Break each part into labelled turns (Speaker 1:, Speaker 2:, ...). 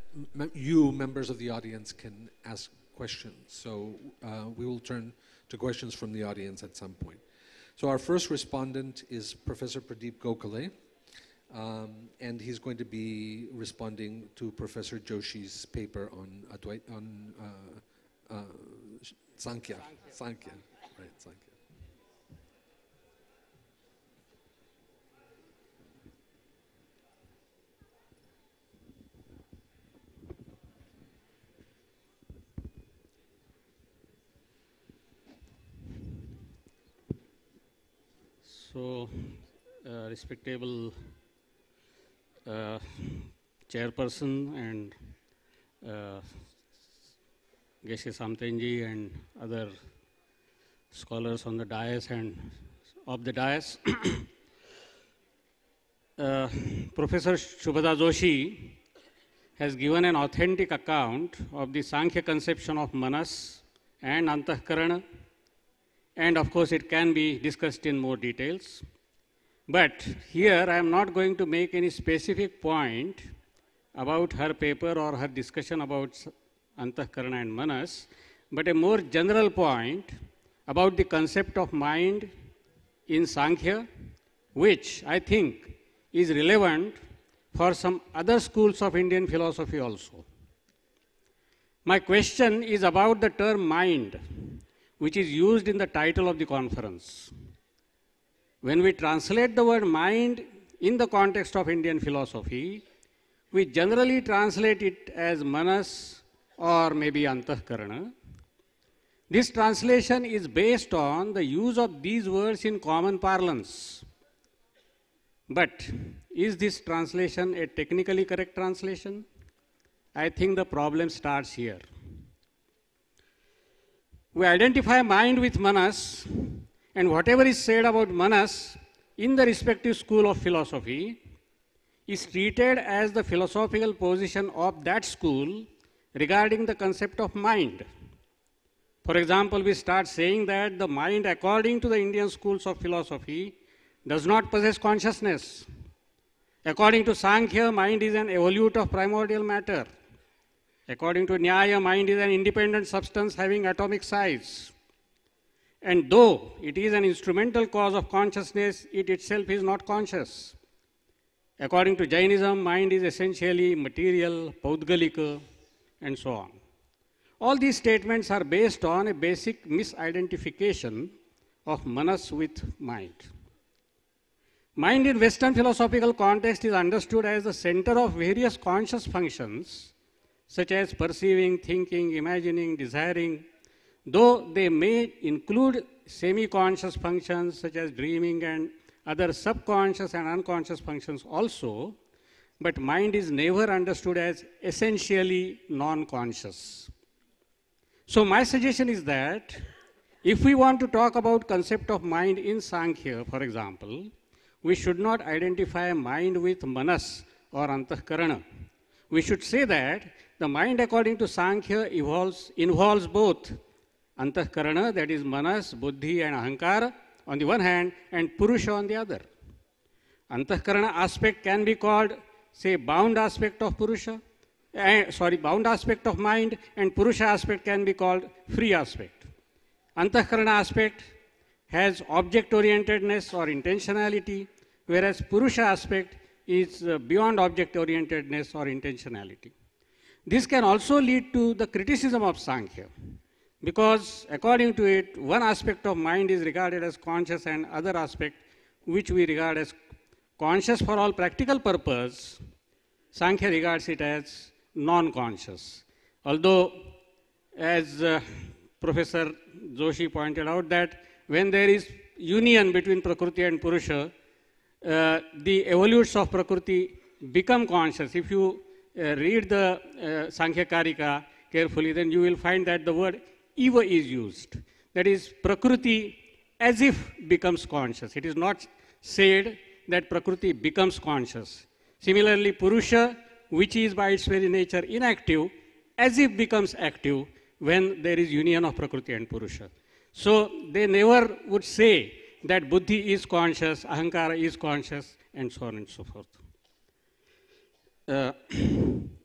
Speaker 1: you, members of the audience, can ask questions. So we will turn to questions from the audience at some point. So our first respondent is Professor Pradeep Gokhale, and he's going to be responding to Professor Joshi's paper on Sāṅkhya. Sāṅkhya, right, Sāṅkhya.
Speaker 2: So, respectable chairperson and Geshe Samtenji and other scholars on the dais and of the dais. Professor Shubhada Joshi has given an authentic account of the Sāṅkhya conception of Manas and Antahkarana, and of course it can be discussed in more details. But here I am not going to make any specific point about her paper or her discussion about Antahkarana and Manas, but a more general point about the concept of mind in Sāṅkhya, which I think is relevant for some other schools of Indian philosophy also. My question is about the term mind, which is used in the title of the conference. When we translate the word mind in the context of Indian philosophy, we generally translate it as Manas or maybe Antahkarana. This translation is based on the use of these words in common parlance. But is this translation a technically correct translation? I think the problem starts here. We identify mind with Manas, and whatever is said about Manas in the respective school of philosophy is treated as the philosophical position of that school regarding the concept of mind. For example, we start saying that the mind, according to the Indian schools of philosophy, does not possess consciousness. According to Sāṅkhya, mind is an evolute of primordial matter. According to Nyaya, mind is an independent substance having atomic size. And though it is an instrumental cause of consciousness, it itself is not conscious. According to Jainism, mind is essentially material, paudgalika, and so on. All these statements are based on a basic misidentification of Manas with mind. Mind in Western philosophical context is understood as the center of various conscious functions, such as perceiving, thinking, imagining, desiring, though they may include semi-conscious functions such as dreaming and other subconscious and unconscious functions also, but mind is never understood as essentially non-conscious. So my suggestion is that if we want to talk about concept of mind in Sāṅkhya, for example, we should not identify mind with Manas or Antahkarana. We should say that the mind according to Sāṅkhya involves both Antahkarana, that is Manas, Buddhi and Ahankara on the one hand, and Purusha on the other. Antahkarana aspect can be called, say, bound aspect of Purusha, bound aspect of mind, and Purusha aspect can be called free aspect. Antahkarana aspect has object-orientedness or intentionality, whereas Purusha aspect is beyond object-orientedness or intentionality. This can also lead to the criticism of Sāṅkhya, because according to it, one aspect of mind is regarded as conscious and other aspect which we regard as conscious for all practical purpose, Sāṅkhya regards it as non-conscious. Although, as Professor Joshi pointed out, that when there is union between Prakriti and Purusha, the evolutes of Prakriti become conscious. If you read the Sāṅkhya Karika carefully, then you will find that the word eva is used. That is, Prakriti as if becomes conscious. It is not said that Prakriti becomes conscious. Similarly, Purusha, which is by its very nature inactive, as if becomes active when there is union of Prakriti and Purusha. So they never would say that Buddhi is conscious, Ahankara is conscious, and so on and so forth.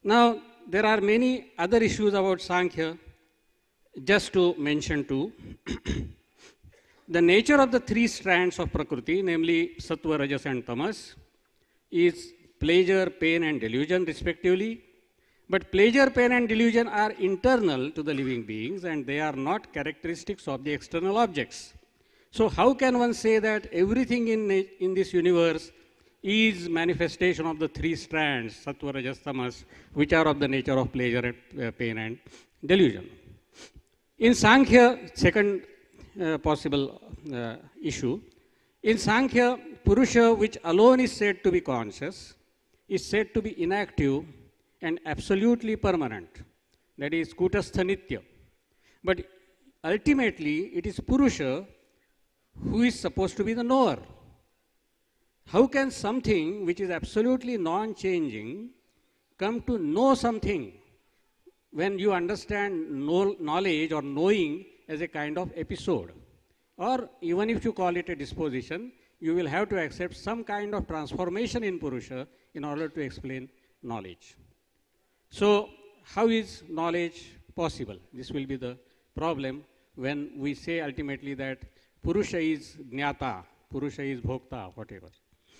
Speaker 2: Now, there are many other issues about Sāṅkhya, just to mention two. The nature of the three strands of Prakriti, namely Sattva, Rajas and Tamas, is pleasure, pain and delusion respectively. But pleasure, pain and delusion are internal to the living beings and they are not characteristics of the external objects. So how can one say that everything in this universe is manifestation of the three strands, Sattva, Rajas, Tamas, which are of the nature of pleasure, pain and delusion? In Sāṅkhya, second possible issue, in Sāṅkhya, Purusha, which alone is said to be conscious, is said to be inactive and absolutely permanent. That is Kutastha Nitya. But ultimately, it is Purusha who is supposed to be the knower. How can something which is absolutely non-changing come to know something when you understand knowledge or knowing as a kind of episode? Or even if you call it a disposition, you will have to accept some kind of transformation in Purusha in order to explain knowledge. So, how is knowledge possible? This will be the problem when we say ultimately that Purusha is Jnata, Purusha is Bhokta, whatever.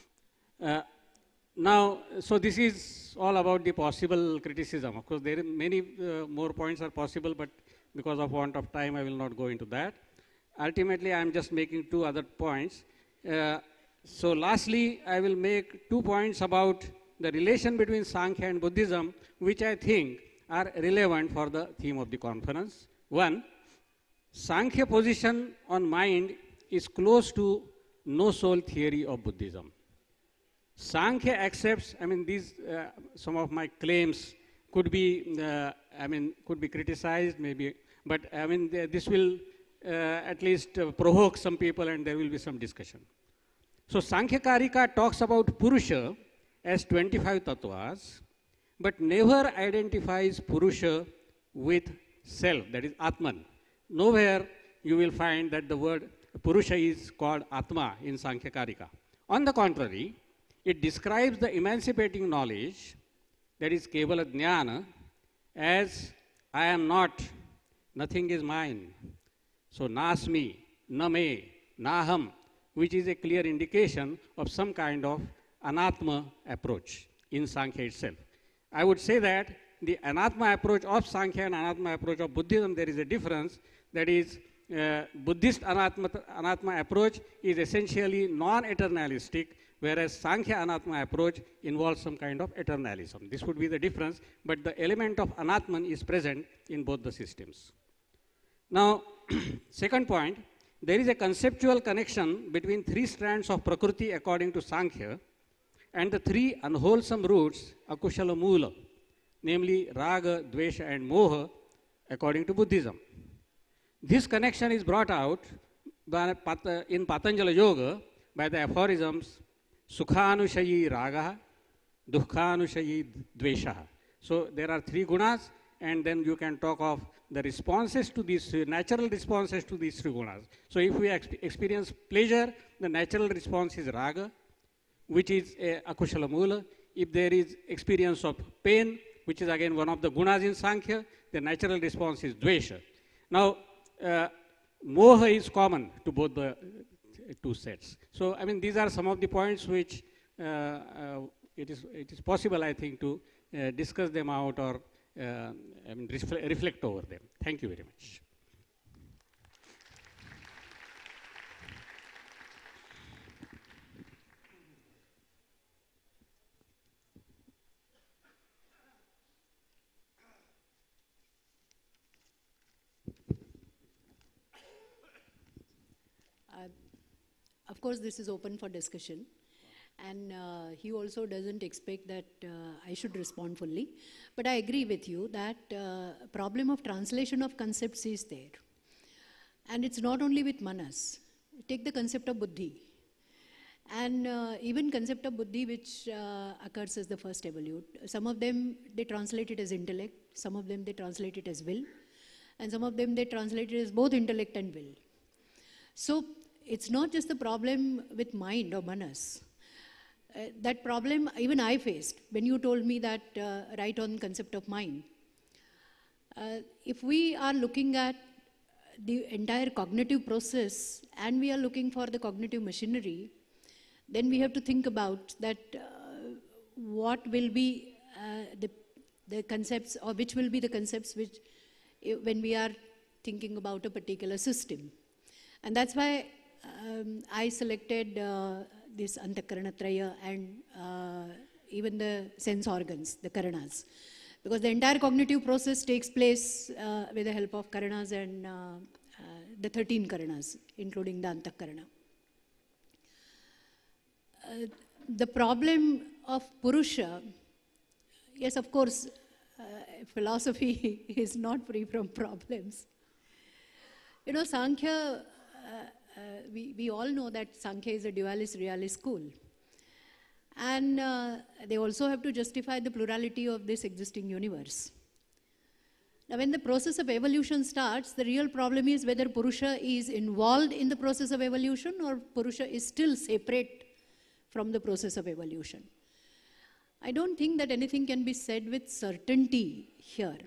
Speaker 2: Now, so this is all about the possible criticism. Of course, there are many more points are possible, but because of want of time, I will not go into that. Ultimately, I am just making two other points. So lastly, I will make 2 points about the relation between Sāṅkhya and Buddhism, which I think are relevant for the theme of the conference. One, Sāṅkhya position on mind is close to no-soul theory of Buddhism. Sāṅkhya accepts, these, some of my claims could be, could be criticized maybe, but this will at least provoke some people and there will be some discussion. So Sāṅkhya Karika talks about Purusha as 25 tattvas, but never identifies Purusha with self, that is Atman. Nowhere you will find that the word Purusha is called Atma in Sāṅkhya Karika. On the contrary, it describes the emancipating knowledge, that is Kevala Jnana, as I am not, nothing is mine. So Nasmi, Name, Naham, which is a clear indication of some kind of Anatma approach in Sāṅkhya itself. I would say that the Anatma approach of Sāṅkhya and Anatma approach of Buddhism, there is a difference. That is, Buddhist Anatma approach is essentially non-eternalistic, whereas Sāṅkhya Anatma approach involves some kind of eternalism. This would be the difference, but the element of Anatman is present in both the systems. Now, second point, there is a conceptual connection between three strands of Prakriti according to Sāṅkhya and the three unwholesome roots, Akushala Moola, namely Raga, Dvesha and Moha according to Buddhism. This connection is brought out in Patanjala Yoga by the aphorisms Sukhanushayi Raga, Dukkhanushayi Dvesha. So there are three gunas and then you can talk of the responses to these, natural responses to these three gunas. So if we experience pleasure, the natural response is Raga, which is Akushala Moola. If there is experience of pain, which is again one of the gunas in Sāṅkhya, the natural response is Dvesha. Now, Moha is common to both the two sets. So, these are some of the points which it is possible, I think, to discuss them out or reflect over them. Thank you very much.
Speaker 3: Of course, this is open for discussion, and he also doesn't expect that I should respond fully. But I agree with you that problem of translation of concepts is there. And it's not only with manas. Take the concept of buddhi. And even concept of buddhi, which occurs as the first evolute. Some of them, they translate it as intellect. Some of them, they translate it as will. And some of them, they translate it as both intellect and will. So, it's not just the problem with mind or manas. that problem even I faced when you told me that write on concept of mind. If we are looking at the entire cognitive process and we are looking for the cognitive machinery, then we have to think about that what will be the concepts, or which will be the concepts which when we are thinking about a particular system. And that's why I selected this Antakaranatraya and even the sense organs, the Karanas. Because the entire cognitive process takes place with the help of Karanas and the 13 Karanas, including the Antakarana. The problem of Purusha, yes, of course, philosophy is not free from problems. You know, Sāṅkhya, we all know that Sāṅkhya is a dualist realist school. And they also have to justify the plurality of this existing universe. Now, when the process of evolution starts, the real problem is whether Purusha is involved in the process of evolution or Purusha is still separate from the process of evolution. I don't think that anything can be said with certainty here.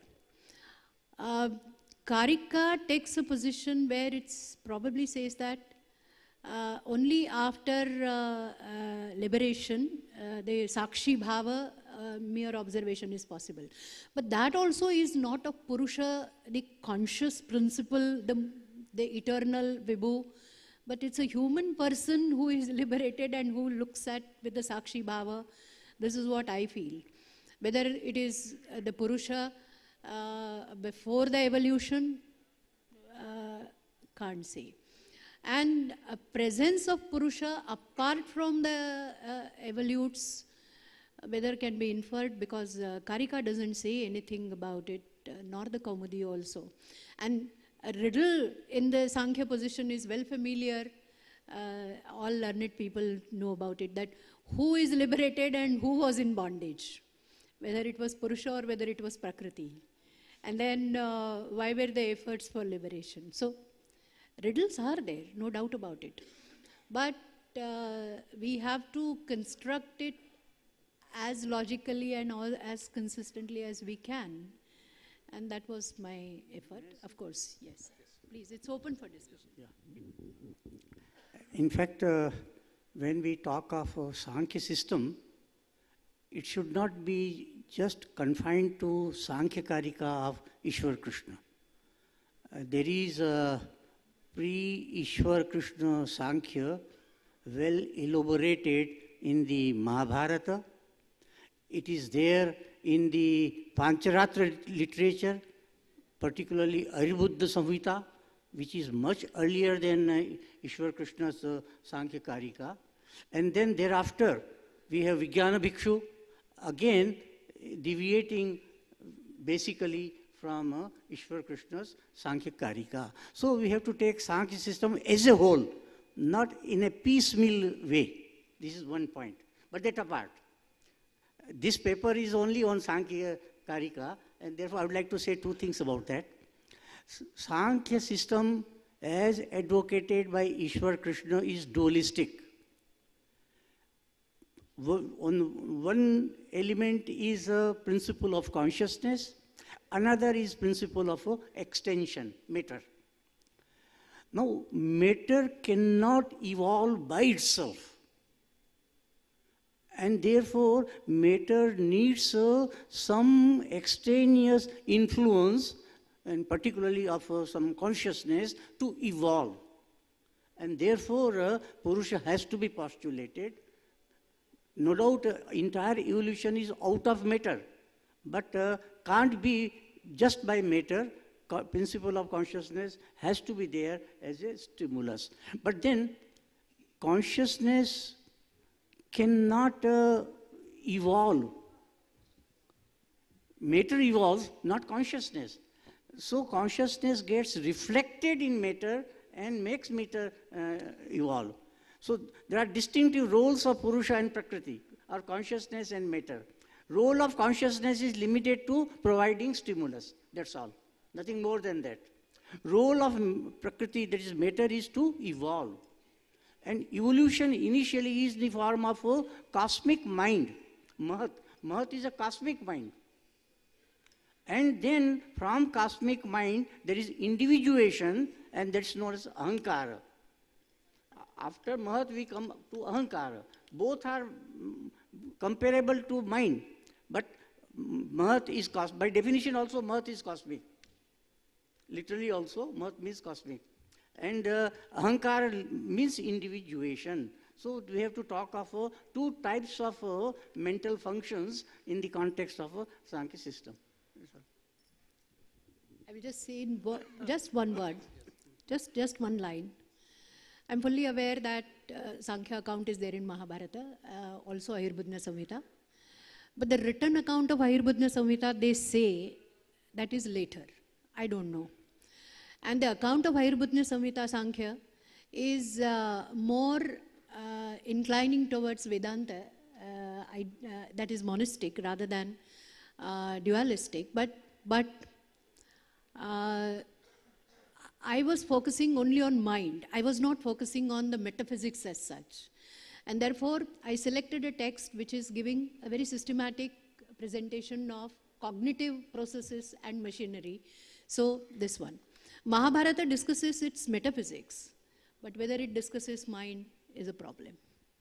Speaker 3: Karika takes a position where it probably says that only after liberation, the Sakshi Bhava, mere observation is possible. But that also is not of Purusha, the conscious principle, the eternal Vibhu, but it's a human person who is liberated and who looks at with the Sakshi Bhava. This is what I feel. Whether it is the Purusha before the evolution, can't say. And a presence of Purusha apart from the evolutes, whether can be inferred, because Karika doesn't say anything about it, nor the Kaumudi also. And a riddle in the Sāṅkhya position is well familiar. All learned people know about it, that who is liberated and who was in bondage, whether it was Purusha or whether it was Prakriti. And then why were the efforts for liberation? So riddles are there, no doubt about it. But we have to construct it as logically and as consistently as we can. And that was my effort, of course, yes. Please, it's open for discussion.
Speaker 4: Yeah. In fact, when we talk of a Sāṅkhya system, it should not be just confined to Sāṅkhya Karika of Ishwar Krishna. There is a pre-Ishwar Krishna Sāṅkhya well elaborated in the Mahabharata. It is there in the Pancharatra literature, particularly Aribuddha Samhita, which is much earlier than Ishwar Krishna's Sāṅkhya Karika. And then thereafter, we have Vijnana Bhikshu, again deviating basically from Ishwar Krishna's Sāṅkhya Karika. So we have to take Sāṅkhya system as a whole, not in a piecemeal way. This is one point. But that apart. This paper is only on Sāṅkhya Karika, and therefore I would like to say two things about that. Sāṅkhya system as advocated by Ishwar Krishna is dualistic. One element is a principle of consciousness, another is principle of extension, matter. Now, matter cannot evolve by itself. And therefore, matter needs some extraneous influence, and particularly of some consciousness, to evolve. And therefore, Purusha has to be postulated. No doubt, entire evolution is out of matter, but can't be just by matter. Principle of consciousness has to be there as a stimulus. But then, consciousness cannot evolve. Matter evolves, not consciousness. So consciousness gets reflected in matter and makes matter evolve. So there are distinctive roles of Purusha and Prakriti, or consciousness and matter. Role of consciousness is limited to providing stimulus, that's all. Nothing more than that. Role of Prakriti, that is matter, is to evolve. And evolution initially is the form of a cosmic mind. Mahat. Mahat is a cosmic mind. And then from cosmic mind, there is individuation, and that's known as Ahankara. After Mahat, we come to Ahankara. Both are comparable to mind, but Mahat is cosmic. By definition also, Mahat is cosmic. Literally also, Mahat means cosmic. And Ahankara means individuation. So we have to talk of two types of mental functions in the context of a Sāṅkhya system.
Speaker 3: I will just say in just one word, just one line. I'm fully aware that Sāṅkhya account is there in Mahabharata, also Ayurveda Samhita. But the written account of Ayurveda Samhita, they say that is later. I don't know. And the account of Ayurveda Samhita Sāṅkhya is more inclining towards Vedanta, that is monistic rather than dualistic. But I was focusing only on mind. I was not focusing on the metaphysics as such. And therefore, I selected a text which is giving a very systematic presentation of cognitive processes and machinery. So, this one. Mahabharata discusses its metaphysics, but whether it discusses mind is a problem.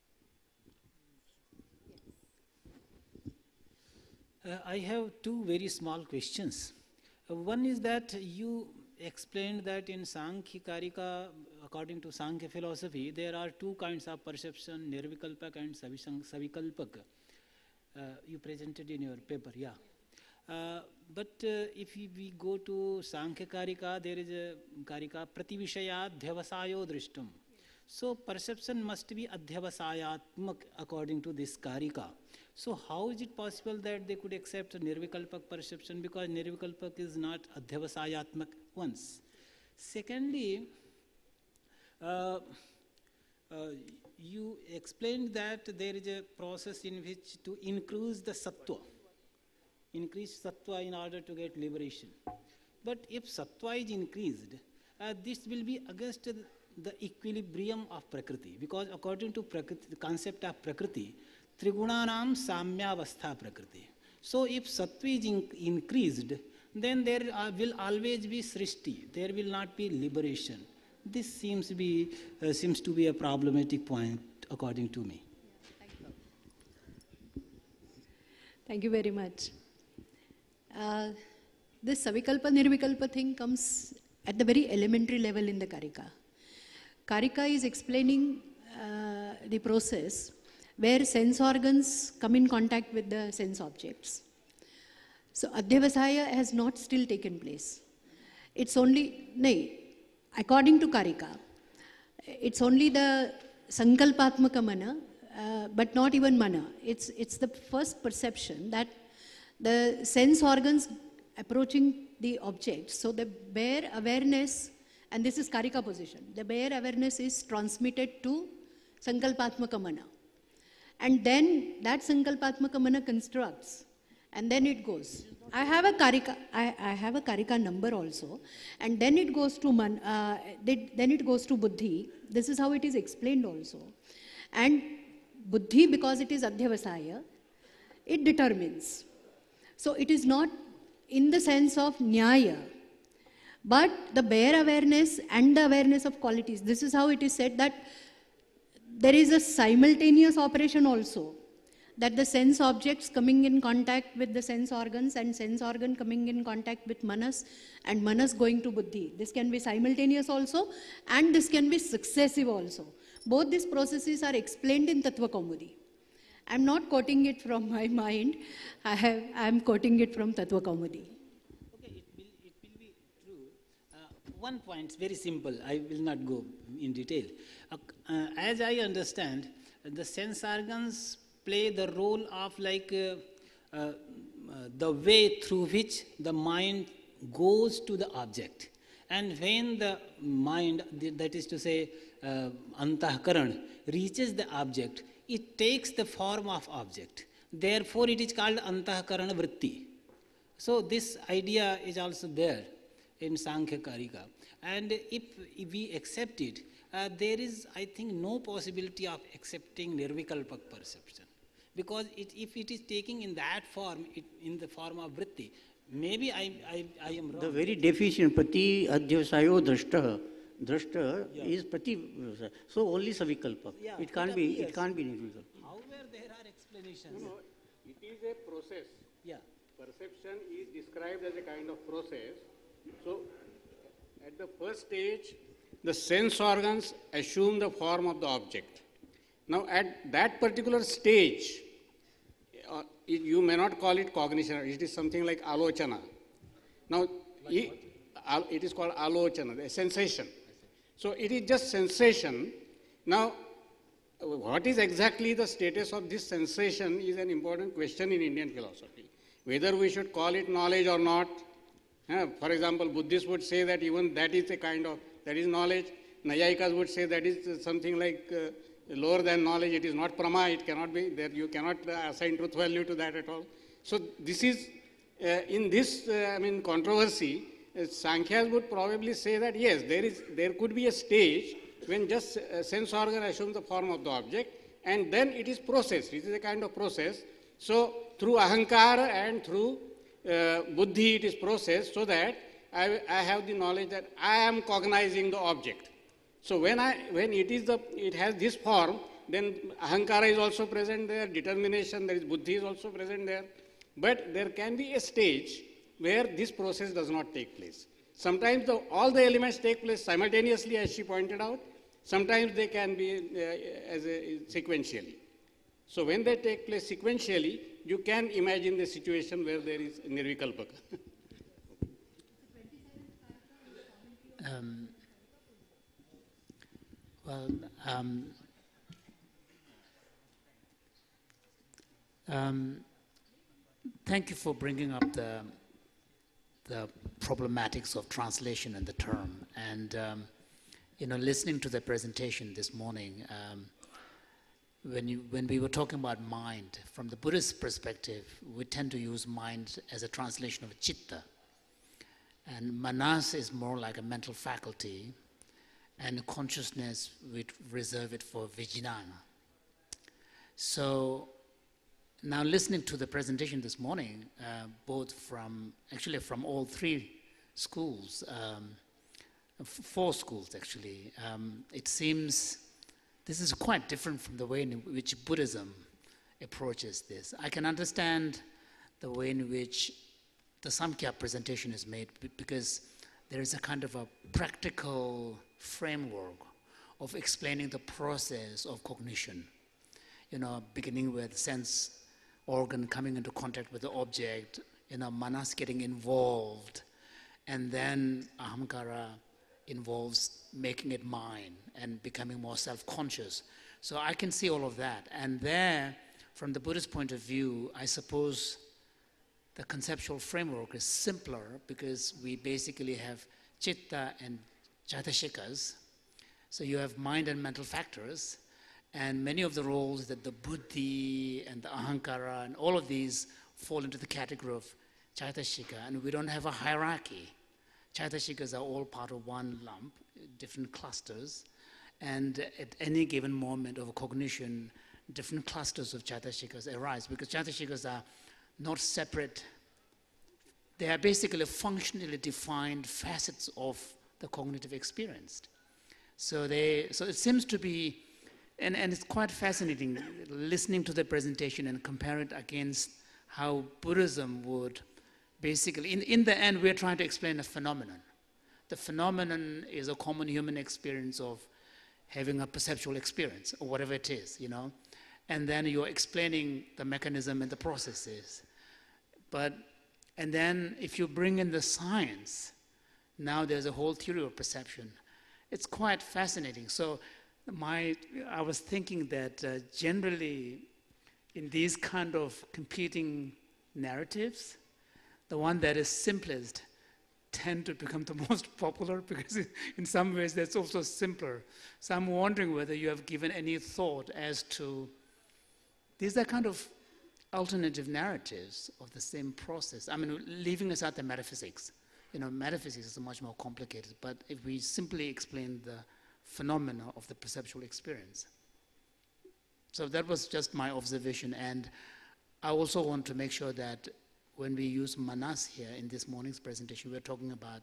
Speaker 5: I have two very small questions. One is that you explained that in Sāṅkhya Karika, according to Sāṅkhya philosophy, there are two kinds of perception, Nirvikalpak and Savikalpak. You presented in your paper, yeah. But if we go to Sāṅkhya Karika, there is a Karika Prativishayat Dhyavasayo Drishtam. So perception must be Adhyavasayatmak according to this Karika. So how is it possible that they could accept Nirvikalpak perception, because Nirvikalpak is not Adhyavasayatmak once. Secondly, you explained that there is a process in which to increase the sattva. Increase sattva in order to get liberation. But if sattva is increased, this will be against the equilibrium of Prakriti, because according to Prakriti, the concept of Prakriti, Trigunanam Samyavastha Prakriti. So if sattva is increased, then there will always be srishti, there will not be liberation. This seems to be a problematic point according to me.
Speaker 3: Thank you very much. This Savikalpa Nirvikalpa thing comes at the very elementary level in the Karika. Karika is explaining the process where sense organs come in contact with the sense objects. So Adhyavasaya has not still taken place. It's only, according to Karika, it's only the Sankalpatmaka mana, but not even mana. It's the first perception that the sense organs approaching the object. So the bare awareness, and this is Karika position, the bare awareness is transmitted to Sankalpatmaka mana. And then that Sankalpatmaka mana constructs, and then it goes. I have a Karika number also, and then it goes to then it goes to Buddhi. This is how it is explained also. And Buddhi, because it is Adhyavasaya, it determines. So it is not in the sense of Nyaya, but the bare awareness and the awareness of qualities. This is how it is said that there is a simultaneous operation also, that the sense objects coming in contact with the sense organs and sense organ coming in contact with manas and manas going to buddhi. This can be simultaneous also and this can be successive also. Both these processes are explained in Tattva Kaumudi. I am not quoting it from my mind, I am quoting it from Tattva Kaumudi.
Speaker 5: Okay, it will be true. One point, very simple, I will not go in detail. As I understand, the sense organs play the role of like the way through which the mind goes to the object. And when the mind, that is to say Antahkaran, reaches the object, it takes the form of object. Therefore, it is called Antahkarana Vritti. So this idea is also there. in Sāṅkhya Karika. And if we accept it, there is, I think, no possibility of accepting Nirvikalpak perception. Because if it is taking in that form, in the form of vritti, maybe I am wrong.
Speaker 4: The very definition, pati adhyasayo drashta, drashta is pati, so only savikalpa.
Speaker 5: Yeah,
Speaker 4: it can't be nirvikalpa.
Speaker 5: However, there are explanations.
Speaker 2: No, it is a process.
Speaker 5: Yeah.
Speaker 2: Perception is described as a kind of process. So, at the first stage, the sense organs assume the form of the object. Now, at that particular stage, you may not call it cognition, it is something like alochana. Now, it is called alochana, the sensation. So, it is just sensation. Now, what is exactly the status of this sensation is an important question in Indian philosophy. Whether we should call it knowledge or not. For example, Buddhists would say that even that is a kind of, that is knowledge. Nayayikas would say that is something like lower than knowledge, it is not prama, it cannot be, there you cannot assign truth value to that at all. So this is, in this controversy, Sāṅkhyas would probably say that yes, there could be a stage when just sense organ assumes the form of the object, and then it is processed, it is a kind of process. So through ahankara and through buddhi it is processed, so that I have the knowledge that I am cognizing the object. So when it has this form, then ahankara is also present there, determination, there is buddhi is also present there. But there can be a stage where this process does not take place. Sometimes all the elements take place simultaneously, as she pointed out. Sometimes they can be sequentially. So when they take place sequentially, you can imagine the situation where there is nirvikalpaka.
Speaker 6: Thank you for bringing up the problematics of translation and the term. And listening to the presentation this morning, when we were talking about mind, from the Buddhist perspective, we tend to use mind as a translation of chitta. And manas is more like a mental faculty, and consciousness, we reserve it for vijnana. So now listening to the presentation this morning, both from all three schools, 4 schools actually, it seems this is quite different from the way in which Buddhism approaches this. I can understand the way in which the Sāṅkhya presentation is made, because there is a kind of a practical framework of explaining the process of cognition. Beginning with sense organ coming into contact with the object, manas getting involved, and then ahamkara involves making it mine and becoming more self-conscious. So I can see all of that. And there, from the Buddhist point of view, I suppose the conceptual framework is simpler, because we basically have chitta and jaitashikas. So you have mind and mental factors, and many of the roles that the buddhi and the ahankara and all of these fall into the category of jaitashika, and we don't have a hierarchy. Jaitashikas are all part of one lump, different clusters, and at any given moment of cognition, different clusters of jaitashikas arise, because jaitashikas are not separate. They are basically functionally defined facets of the cognitive experience. So it seems to be, and it's quite fascinating listening to the presentation and compare it against how Buddhism would basically, in the end, we're trying to explain a phenomenon. The phenomenon is a common human experience of having a perceptual experience, or whatever it is, and then you're explaining the mechanism and the processes. And then if you bring in the science, now there's a whole theory of perception. It's quite fascinating. So I was thinking that generally in these kind of competing narratives, the one that is simplest tend to become the most popular, because in some ways that's also simpler. So I'm wondering whether you have given any thought as to, these are kind of alternative narratives of the same process. I mean, leaving aside the metaphysics, metaphysics is much more complicated. But if we simply explain the phenomena of the perceptual experience. So that was just my observation. And I also want to make sure that when we use manas here in this morning's presentation, we're talking about,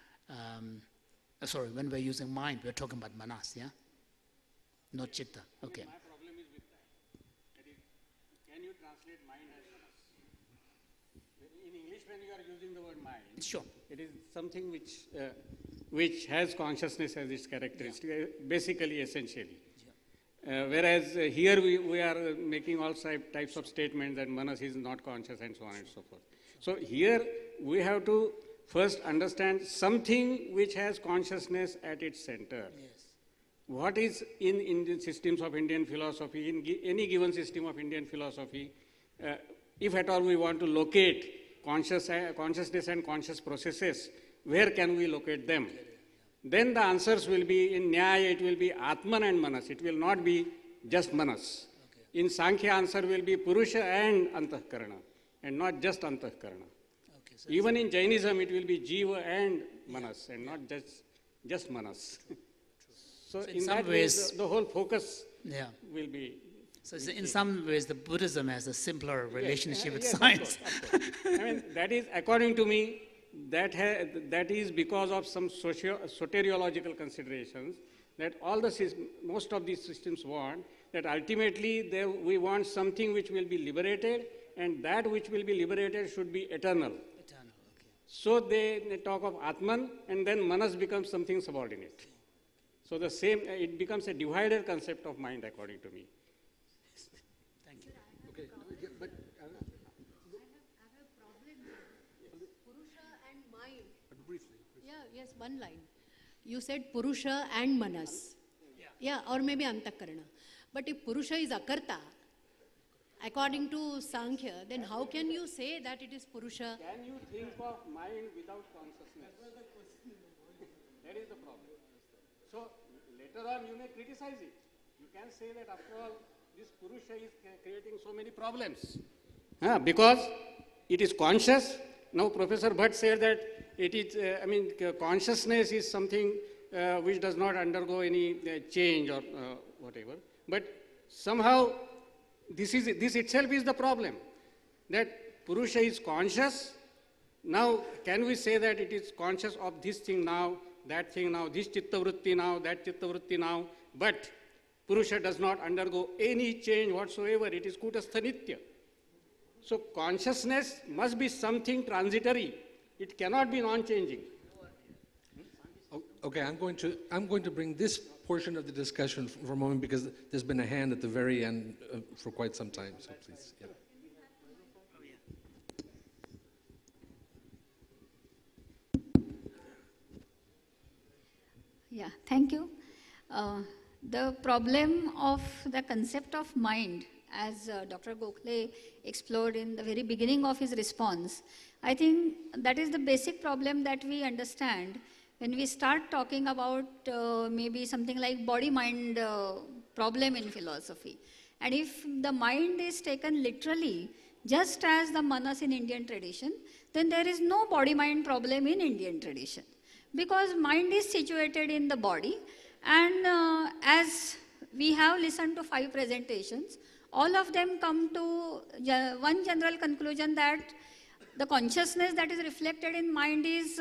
Speaker 6: when we're using mind, we're talking about manas, yeah? Not chitta, okay.
Speaker 2: My problem is with that. That is, can you translate mind as manas? In English, when you are using the word mind,
Speaker 6: Sure.
Speaker 2: it is something which has consciousness as its characteristic, basically, essentially. Whereas here we are making all types of statements that manas is not conscious and so on and so forth. So here we have to first understand something which has consciousness at its center.
Speaker 6: Yes.
Speaker 2: What is in the systems of Indian philosophy, in any given system of Indian philosophy, if at all we want to locate consciousness and conscious processes, where can we locate them? Then the answers will be, in Nyaya it will be Atman and Manas, it will not be just Manas. Okay. In Sāṅkhya answer will be Purusha and Antahkarana, and not just Antahkarana.
Speaker 6: Okay, so
Speaker 2: even in Jainism it will be Jiva and Manas, and not just Manas. So in that way the whole focus will be...
Speaker 6: So in some ways the Buddhism has a simpler relationship with
Speaker 2: yes,
Speaker 6: science.
Speaker 2: Of course. I mean, that is, according to me, that is because of some soteriological considerations that most of these systems want, that ultimately we want something which will be liberated, and that which will be liberated should be eternal.
Speaker 6: Eternal, okay.
Speaker 2: So they talk of Atman, and then Manas becomes something subordinate. So it becomes a divided concept of mind, according to me.
Speaker 6: Thank you.
Speaker 1: Okay, but
Speaker 3: briefly. Yes, one line. You said Purusha and Manas. Yeah, or maybe Antakarana. But if Purusha is Akarta, according to Sāṅkhya, then how can you say that it is Purusha?
Speaker 2: Can you think of mind without consciousness? That is the problem. So later on you may criticize it. You can say that after all, this Purusha is creating so many problems. Because it is conscious. Now Professor Bhatt said that it is, consciousness is something which does not undergo any change or whatever. But somehow this itself is the problem, that Purusha is conscious. Now can we say that it is conscious of this thing now, that thing now, this chitta vritti now, that chitta vritti now, but Purusha does not undergo any change whatsoever. It is kutastha nitya. So consciousness must be something transitory. It cannot be non-changing.
Speaker 1: Okay, I'm going to bring this portion of the discussion for a moment, because there's been a hand at the very end for quite some time. So please. Yeah.
Speaker 7: Yeah, thank you. The problem of the concept of mind, as Dr. Gokhale explored in the very beginning of his response, I think that is the basic problem that we understand when we start talking about maybe something like body-mind problem in philosophy. And if the mind is taken literally, just as the manas in Indian tradition, then there is no body-mind problem in Indian tradition. Because mind is situated in the body, and as we have listened to 5 presentations, all of them come to one general conclusion, that the consciousness that is reflected in mind is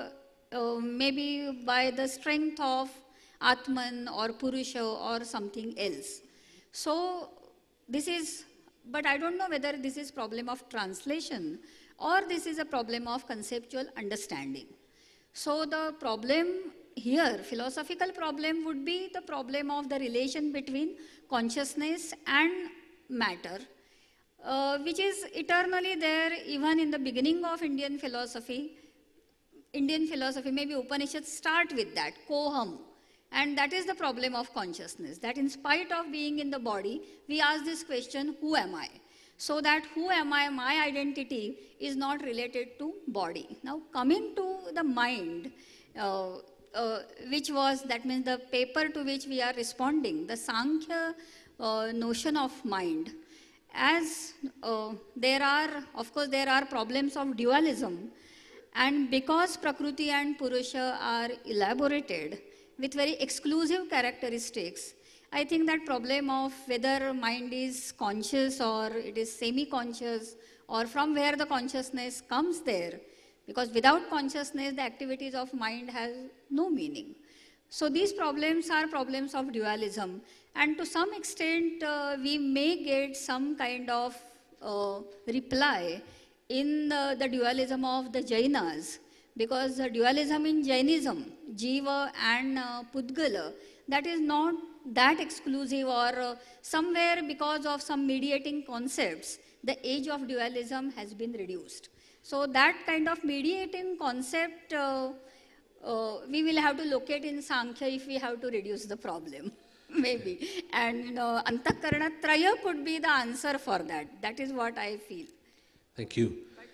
Speaker 7: maybe by the strength of Atman or Purusha or something else. So this is, but I don't know whether this is problem of translation or this is a problem of conceptual understanding. So the problem here, philosophical problem, would be the problem of the relation between consciousness and matter, which is eternally there even in the beginning of Indian philosophy. Maybe Upanishads start with that, koham. And that is the problem of consciousness, that in spite of being in the body, we ask this question, who am I? So that who am I, my identity is not related to body. Now coming to the mind, which was, that means the paper to which we are responding, the Sāṅkhya notion of mind. As there are, of course, there are problems of dualism, And because Prakriti and Purusha are elaborated with very exclusive characteristics, I think that problem of whether mind is conscious or it is semi-conscious or from where the consciousness comes there, because without consciousness the activities of mind has no meaning. So these problems are problems of dualism, and to some extent we may get some kind of reply in the dualism of the Jainas, because the dualism in Jainism, Jiva and Pudgala, that is not that exclusive, or somewhere because of some mediating concepts, the age of dualism has been reduced. So that kind of mediating concept we will have to locate in Sāṅkhya if we have to reduce the problem, maybe. And Antakarana-traya could be the answer for that. That is what I feel.
Speaker 1: Thank you.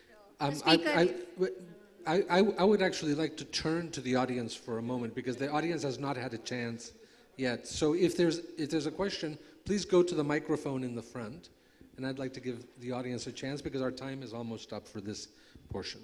Speaker 1: I would actually like to turn to the audience for a moment, because the audience has not had a chance yet. So if there's a question, please go to the microphone in the front, and I'd like to give the audience a chance because our time is almost up for this portion.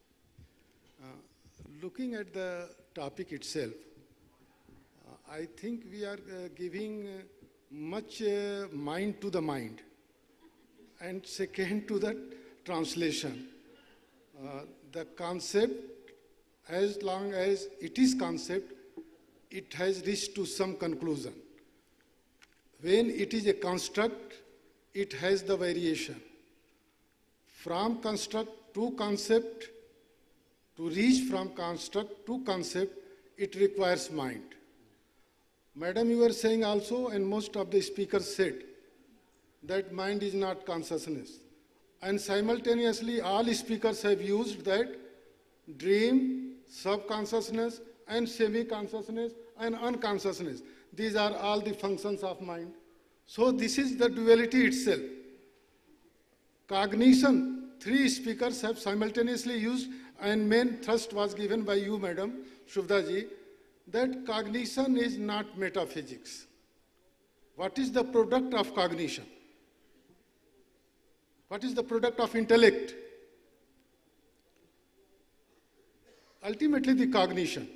Speaker 8: Looking at the topic itself, I think we are giving much mind to the mind, and second to the translation. The concept, as long as it is concept, it has reached to some conclusion. When it is a construct, it has the variation. From construct to concept, to reach from construct to concept, it requires mind. Madam, you were saying also, and most of the speakers said, that mind is not consciousness. And simultaneously, all speakers have used that dream, subconsciousness, and semi-consciousness, and unconsciousness. These are all the functions of mind. So this is the duality itself. Cognition, 3 speakers have simultaneously used, and main thrust was given by you, Madam Shubhada ji, that cognition is not metaphysics. What is the product of cognition? What is the product of intellect? Ultimately, the cognition.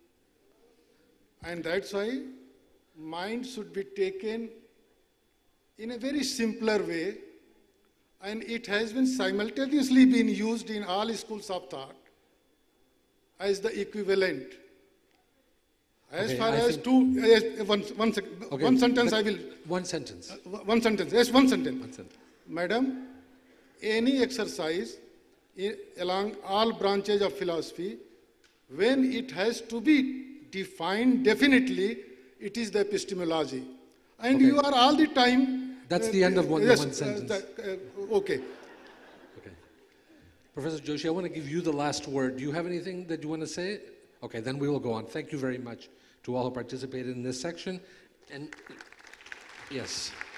Speaker 8: And that's why mind should be taken in a very simpler way, and it has been simultaneously been used in all schools of thought as the equivalent. As far as one sentence I will.
Speaker 1: One sentence.
Speaker 8: One sentence. Yes, one sentence.
Speaker 1: One sentence.
Speaker 8: Madam, any exercise along all branches of philosophy, when it has to be defined definitely, it is the epistemology. And you are all the time...
Speaker 1: That's the end of one sentence.
Speaker 8: Okay.
Speaker 1: Okay. Professor Joshi, I want to give you the last word. Do you have anything that you want to say? Okay, then we will go on. Thank you very much to all who participated in this section. And yes.